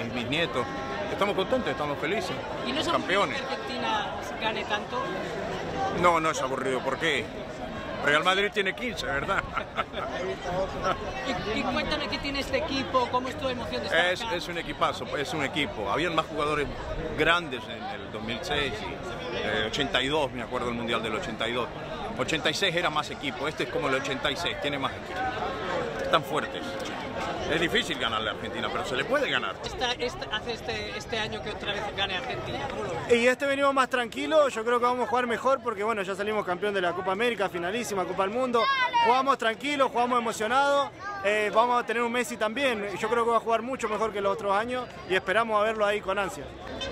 mis nietos. Estamos contentos, estamos felices. ¿Y no es campeones? aburrido que Argentina gane tanto? No, no es aburrido. ¿Por qué? Real Madrid tiene 15, ¿verdad? Y cuéntame qué tiene este equipo, cómo es tu emoción de estar acá. Es un equipazo, es un equipo. Habían más jugadores grandes en el 2006 y 82, me acuerdo del Mundial del 82. 86 era más equipo, este es como el 86, tiene más equipo. Están fuertes. Es difícil ganarle a Argentina, pero se le puede ganar. Hace este año que otra vez gane Argentina, ¿cómo lo ves? Y este venimos más tranquilos, yo creo que vamos a jugar mejor porque bueno, ya salimos campeón de la Copa América, finalísima, Copa del Mundo. Jugamos tranquilos, jugamos emocionados, vamos a tener un Messi también. Yo creo que va a jugar mucho mejor que los otros años y esperamos a verlo ahí con ansia.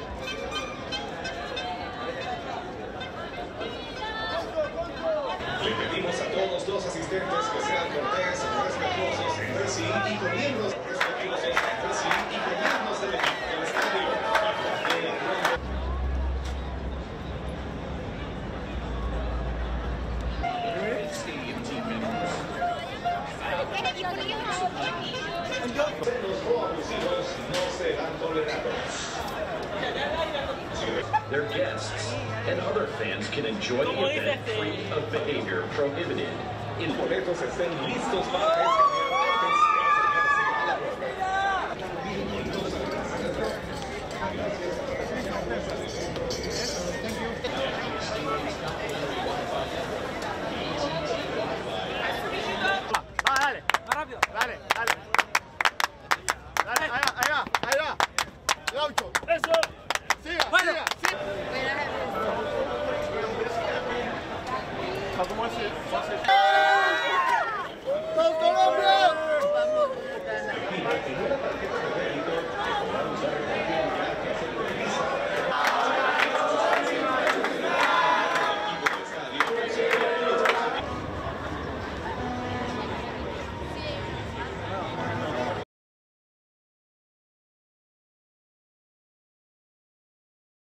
Le pedimos a todos los asistentes que sean cortés, respetuosos entre sí y con miembros respetuosos entre sí y con miembros del estadio. Los coabusivos no serán tolerados. Their guests and other fans can enjoy the event free of behavior prohibited. Boletos estén listos para